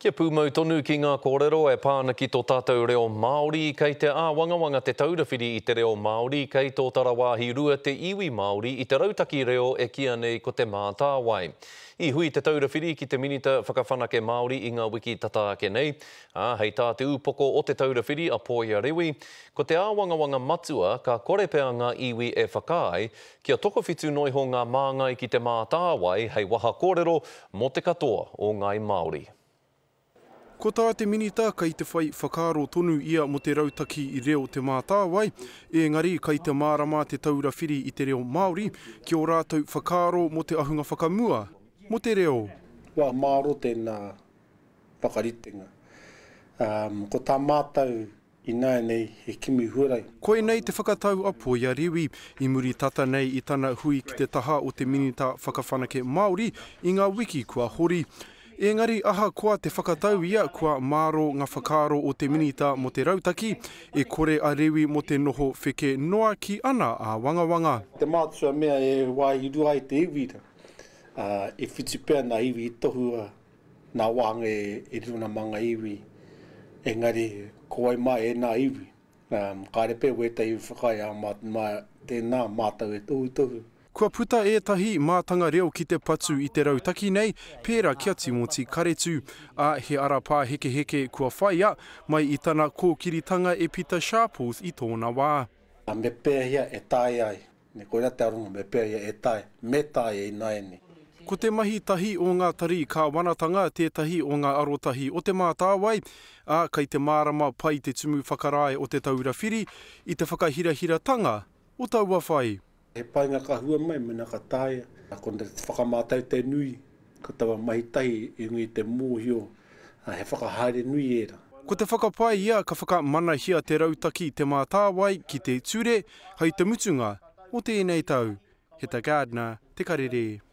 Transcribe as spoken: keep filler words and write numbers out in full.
Kia pūmau tonu ki ngā kōrero e pāna ki tō tātou Reo Māori kei te āwangawanga Te Taura Whiri i te Reo Māori kei tō Tarawāhi rua te iwi Māori i te rautaki reo e kia nei ko Te Mātāwai. I hui Te Taura Whiri ki te minita whakawhanake Māori i ngā wiki tataake nei. Ah, hei tā te upoko o Te Taura Whiri a Poia Rewi. Ko te āwangawanga matua ka kore pea ngā iwi e whakai kia tokowhitu noiho ngā māngai ki Te Mātāwai hei waha kōrero mo te katoa o ngai Māori. Ko tā te minita kei te whai whakaro tonu ia mo te rautaki i reo Te Mātāwai, engari kei te mārama Te Taura Whiri i te Reo Māori, ki o rātou whakaro mo te ahunga whakamua, mo te reo. Wa māro tēnā whakaritenga. Um, ko tā mātau i nai nei he kimi hurai. Koe nei te whakatau a Poia Rewi, i muri tata nei i tana hui ki te taha o te minita whakawhanake Māori i ngā wiki kua hori. Engari aha koa te whakatau ia kua māro ngā whakaro o te minita mo te rautaki, e kore a Rewi mo te noho wheke noa ki ana a wangawanga. Te mātua mea e wai rua i te iwi. Uh, e whitipea nā iwi i tohua nā wanga e, e runa manga iwi. Engari koai mai e nā iwi. Um, Kārepe wetei whakai a mā, mā, tēnā mātau e tohu tohu. Kua puta ētahi mātanga reo ki te patu i te rautaki nei, pērā kia Timoti karetu, a he ara pā heke heke kua whaia, mai i tana kōkiritanga e Peter Sharples i tōna wā. Me pēr hia e tai ai, ne koe rata runga me pēr hia e tai, me tai e nai ni. Ko te mahi tahi o ngā tari ka wanatanga tētahi o ngā arotahi o Te Mātāwai, a kei te mārama pai te tumu whakarae o Te Taura Whiri i te whakahirahiratanga o taua whai. He painga ka hua mai mena ka taia. Ko te whakamātau te nui. Ko tawa mahi tahi i ngui te mōhio. He whakahaere nui era. Ko te whakapai ia ka whakamana hia te rautaki Te Mātāwai ki te ture, hei te mutunga o tēnei tau. He ta Gardner, te Karere.